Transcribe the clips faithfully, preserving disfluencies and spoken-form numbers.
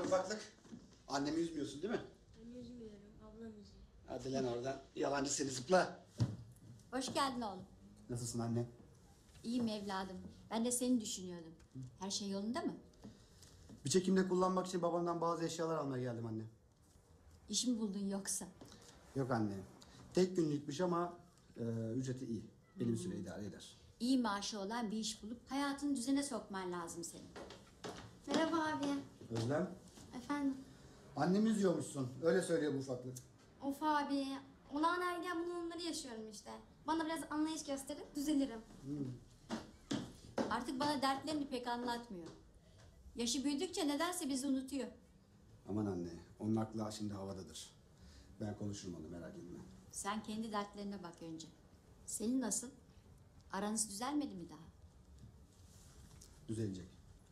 ufaklık? Annemi üzmüyorsun değil mi? Ben üzmüyorum, ablam üzüyor. Hadi lan oradan. Yalancı seni zıpla. Hoş geldin oğlum. Nasılsın anne? İyiyim evladım. Ben de seni düşünüyordum. Her şey yolunda mı? Bir çekimde kullanmak için babamdan bazı eşyalar almaya geldim anne. İş mi buldun yoksa? Yok anne. Tek günlükmüş ama e, ücreti iyi. Benim süre idare eder. İyi maaşı olan bir iş bulup hayatını düzene sokman lazım senin. Merhaba abi. Özlem. Efendim? Annemi üzüyormuşsun. Öyle söylüyor bu ufaklık. Of abi. Olağan ergen bulunumları yaşıyorum işte. Bana biraz anlayış gösterin, düzelirim. Artık bana dertlerini pek anlatmıyor. Yaşı büyüdükçe nedense bizi unutuyor. Aman anne. Onun aklı şimdi havadadır. Ben konuşurum onu, merak etme. Sen kendi dertlerine bak önce. Senin nasıl? Aranız düzelmedi mi daha? Düzelecek.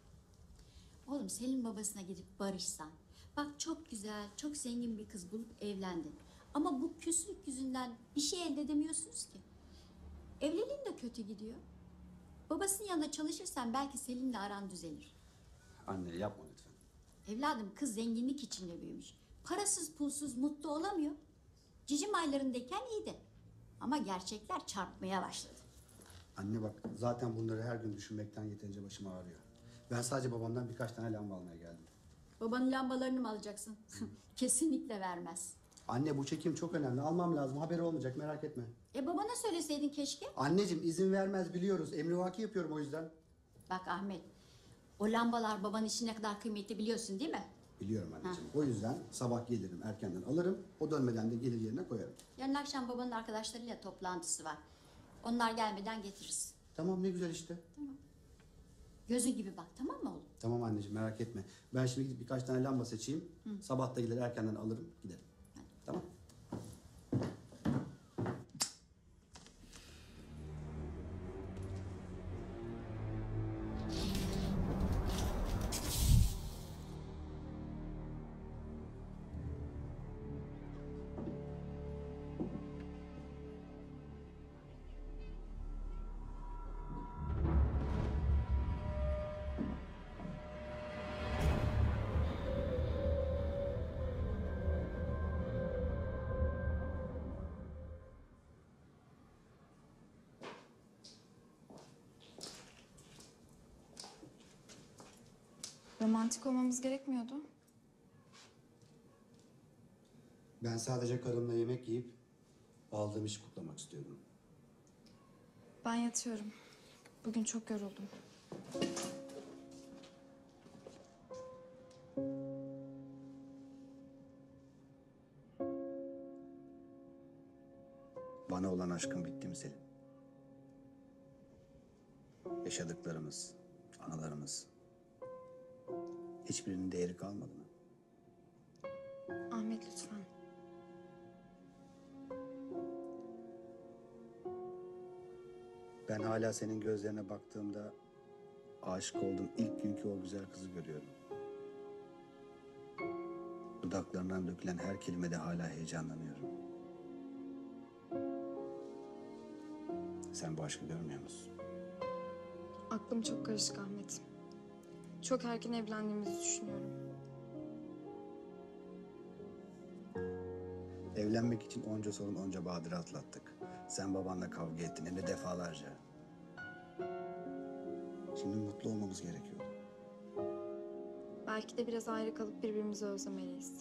Oğlum Selin babasına gidip barışsan. Bak çok güzel, çok zengin bir kız bulup evlendin. Ama bu küslük yüzünden bir şey elde edemiyorsunuz ki. Evliliğin de kötü gidiyor. Babasının yanında çalışırsan belki Selin'le aran düzelir. Anne yapma lütfen. Evladım kız zenginlik içinde büyümüş. Parasız pulsuz mutlu olamıyor. Cicim aylarındayken iyiydi. Ama gerçekler çarpmaya başladı. Anne bak, zaten bunları her gün düşünmekten yeterince başım ağrıyor. Ben sadece babamdan birkaç tane lamba almaya geldim. Babanın lambalarını mı alacaksın? Kesinlikle vermez. Anne bu çekim çok önemli. Almam lazım. Haberi olmayacak, merak etme. E babana söyleseydin keşke. Anneciğim izin vermez biliyoruz. Emrivaki yapıyorum o yüzden. Bak Ahmet, o lambalar babanın için ne kadar kıymetli biliyorsun değil mi? Biliyorum anneciğim. O yüzden sabah gelirim, erkenden alırım. O dönmeden de gelir yerine koyarım. Yarın akşam babanın arkadaşlarıyla toplantısı var. Onlar gelmeden getiririz. Tamam, ne güzel işte. Tamam. Gözün gibi bak, tamam mı oğlum? Tamam anneciğim, merak etme. Ben şimdi gidip birkaç tane lamba seçeyim. Sabah da gelir erkenden alırım, giderim. Hadi. Tamam. Romantik olmamız gerekmiyordu. Ben sadece karımla yemek yiyip aldığım işi kutlamak istiyordum. Ben yatıyorum. Bugün çok yoruldum. Bana olan aşkın bitti mi Selin? Yaşadıklarımız, anılarımız, hiçbirinin değeri kalmadı mı? Ahmet lütfen. Ben hala senin gözlerine baktığımda aşık olduğum ilk günkü o güzel kızı görüyorum. Dudaklarından dökülen her kelimede hala heyecanlanıyorum. Sen bu aşkı görmüyor musun? Aklım çok karışık Ahmet. Çok erken evlendiğimizi düşünüyorum. Evlenmek için onca sorun, onca badire atlattık. Sen babanla kavga ettin, hem de defalarca. Şimdi mutlu olmamız gerekiyordu. Belki de biraz ayrı kalıp birbirimizi özlemeliyiz.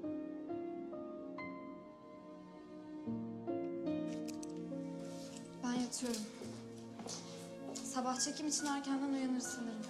Ben yatıyorum. Sabah çekim için erkenden uyanırız sanırım.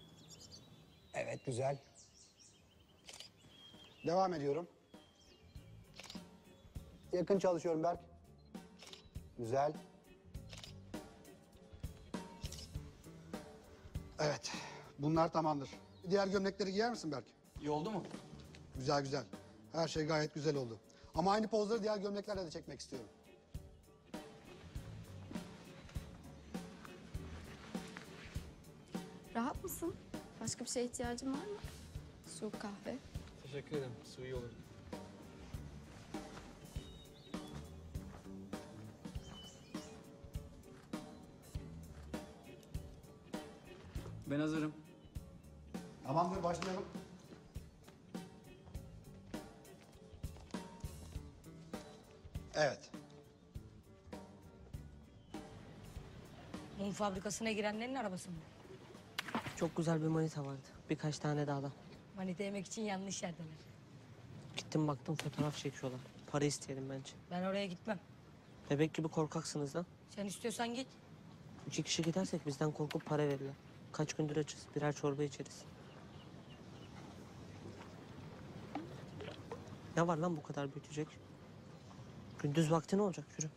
Evet, güzel. Devam ediyorum. yakın çalışıyorum Berk. Güzel. Evet, bunlar tamamdır. Diğer gömlekleri giyer misin Berk? İyi oldu mu? Güzel güzel. Her şey gayet güzel oldu. Ama aynı pozları diğer gömleklerle de çekmek istiyorum. Rahat mısın? Başka bir şeye ihtiyacın var mı? Su, kahve. Teşekkür ederim. Su iyi olur. Ben hazırım. Tamamdır, başlayalım. Evet. Mum fabrikasına girenlerin arabası mı? Çok güzel bir manita vardı. Birkaç tane daha da. Manita yemek için yanlış yerdeler. Gittim baktım fotoğraf çekiyorlar. Para isteyelim bence. Ben oraya gitmem. Bebek gibi korkaksınız lan. Sen istiyorsan git. İki kişi gidersek bizden korkup para verirler. Kaç gündür açız. Birer çorba içeriz. Ne var lan bu kadar büyütecek? Gündüz vakti ne olacak? Yürü.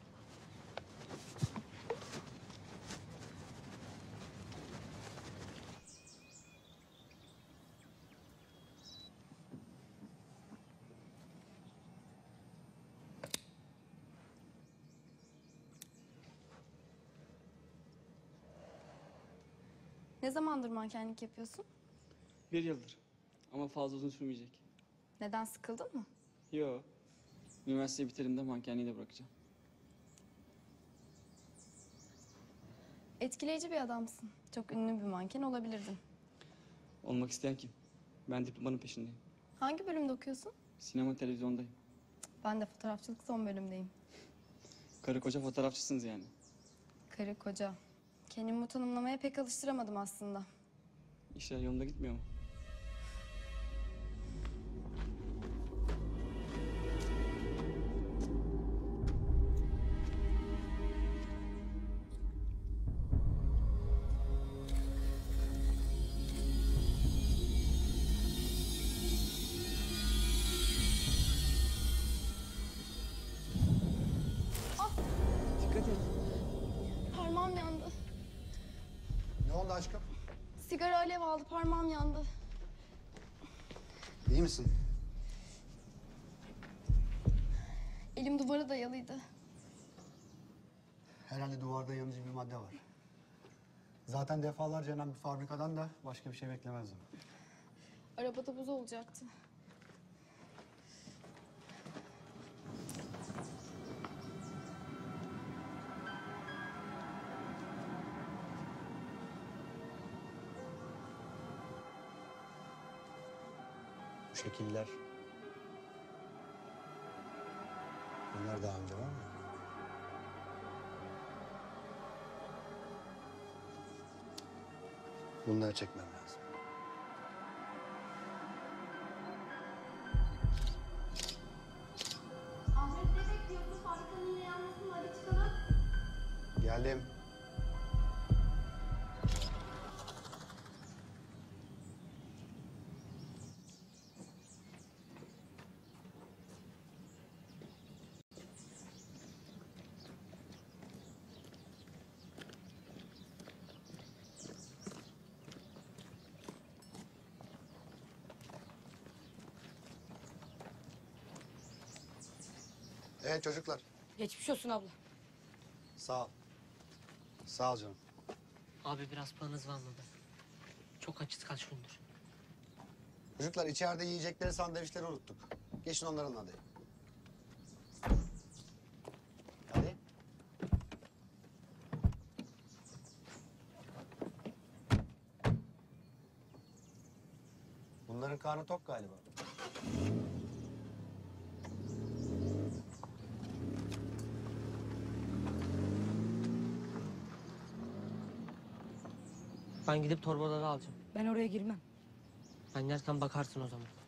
Ne zamandır mankenlik yapıyorsun? Bir yıldır. Ama fazla uzun sürmeyecek. Neden, sıkıldın mı? Yo. Üniversiteyi bitirince mankenliği de bırakacağım. Etkileyici bir adamsın. Çok ünlü bir manken olabilirdin. Olmak isteyen kim? Ben diplomanın peşindeyim. Hangi bölümde okuyorsun? Sinema televizyondayım. Ben de fotoğrafçılık son bölümdeyim. Karı koca fotoğrafçısınız yani. Karı koca. Kendimi bu tanımlamaya pek alıştıramadım aslında. İşler yolunda gitmiyor mu? Dikkat et. Parmağım yandı. Ne oldu aşkım? Sigara alev aldı, parmağım yandı. İyi misin? Elim duvara dayalıydı. Herhalde duvarda yanıcı bir madde var. Zaten defalarca yanan bir fabrikadan da başka bir şey beklemezdim. Arabada buz olacaktı. Bu şekiller. Bunlar daha önce var mı? Bunları çekmem lazım. Ahmet ne bekliyorsun? Fabrikanın yine yanmasın mı? Hadi çıkalım. Geldim. Evet çocuklar. Geçmiş olsun abla. Sağ ol. Sağ ol canım. Abi biraz paranız var mı be? Çok açız kaç gündür. Çocuklar içeride yiyecekleri, sandviçleri unuttuk. Geçin onların adı. Hadi. Bunların karnı tok galiba. Ben gidip torbaları alacağım. Ben oraya girmem. Ben yerken bakarsın o zaman.